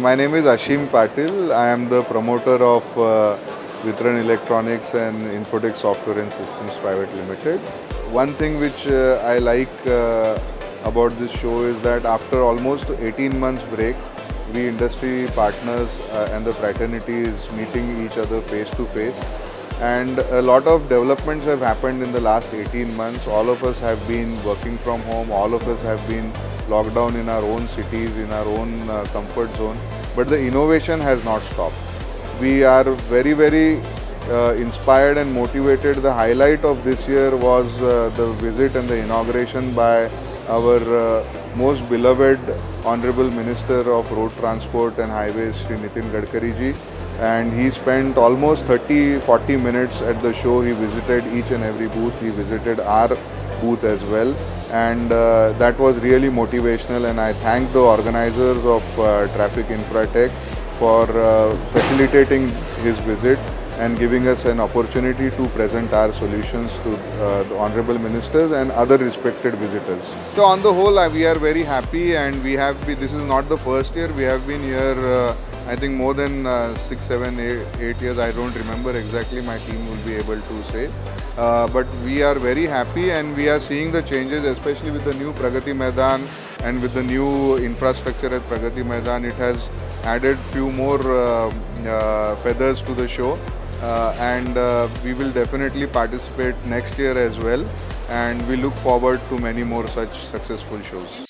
My name is Ashim Patil. I am the promoter of Vitran Electronics and Infotech Software and Systems Private Limited. One thing which I like about this show is that after almost 18 months break, we industry partners and the fraternity is meeting each other face to face. And a lot of developments have happened in the last 18 months. All of us have been working from home. All of us have been locked down in our own cities, in our own comfort zone. But the innovation has not stopped. We are very inspired and motivated. The highlight of this year was the visit and the inauguration by our most beloved Honorable Minister of Road Transport and Highways, Shri Nitin Gadkari ji. And he spent almost 30-40 minutes at the show. He visited each and every booth. He visited our booth as well. And that was really motivational, and I thank the organizers of Traffic Infratech for facilitating his visit and giving us an opportunity to present our solutions to the Honorable Ministers and other respected visitors. So on the whole, we are very happy, and this is not the first year. We have been here I think more than 6, 7, 8 years. I don't remember exactly, my team will be able to say. But we are very happy, and we are seeing the changes, especially with the new Pragati Maidan and with the new infrastructure at Pragati Maidan. It has added few more feathers to the show, and we will definitely participate next year as well, and we look forward to many more such successful shows.